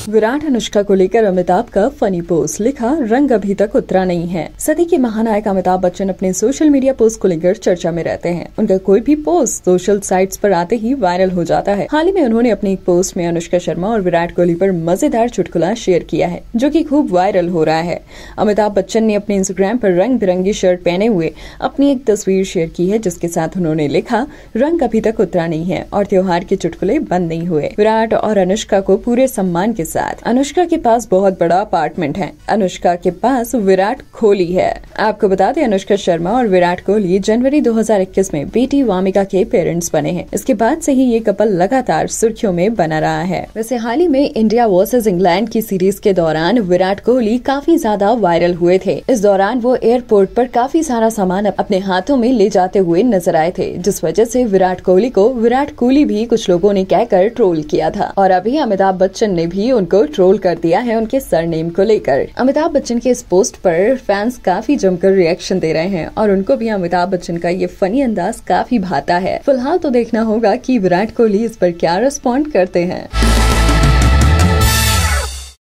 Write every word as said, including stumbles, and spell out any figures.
विराट अनुष्का को लेकर अमिताभ का फनी पोस्ट, लिखा रंग अभी तक उतरा नहीं है। सदी के महानायक अमिताभ बच्चन अपने सोशल मीडिया पोस्ट को लेकर चर्चा में रहते हैं। उनका कोई भी पोस्ट सोशल साइट्स पर आते ही वायरल हो जाता है। हाल ही में उन्होंने अपनी एक पोस्ट में अनुष्का शर्मा और विराट कोहली पर मजेदार चुटकुला शेयर किया है, जो कि खूब वायरल हो रहा है। अमिताभ बच्चन ने अपने इंस्टाग्राम पर रंग बिरंगी शर्ट पहने हुए अपनी एक तस्वीर शेयर की है, जिसके साथ उन्होंने लिखा रंग अभी तक उतरा नहीं है और त्योहार के चुटकुले बंद नहीं हुए। विराट और अनुष्का को पूरे सम्मान के साथ। अनुष्का के पास बहुत बड़ा अपार्टमेंट है। अनुष्का के पास विराट कोहली है। आपको बता दें, अनुष्का शर्मा और विराट कोहली जनवरी दो हज़ार इक्कीस में बेटी वामिका के पेरेंट्स बने हैं। इसके बाद से ही ये कपल लगातार सुर्खियों में बना रहा है। वैसे हाल ही में इंडिया वर्सेस इंग्लैंड की सीरीज के दौरान विराट कोहली काफी ज्यादा वायरल हुए थे। इस दौरान वो एयरपोर्ट पर काफी सारा सामान अपने हाथों में ले जाते हुए नजर आए थे, जिस वजह से विराट कोहली को विराट कोहली भी कुछ लोगों ने कहकर ट्रोल किया था। और अभी अमिताभ बच्चन ने भी उनको ट्रोल कर दिया है उनके सरनेम को लेकर। अमिताभ बच्चन के इस पोस्ट पर फैंस काफी जमकर रिएक्शन दे रहे हैं और उनको भी अमिताभ बच्चन का ये फनी अंदाज काफी भाता है। फिलहाल तो देखना होगा कि विराट कोहली इस पर क्या रिस्पॉन्ड करते हैं।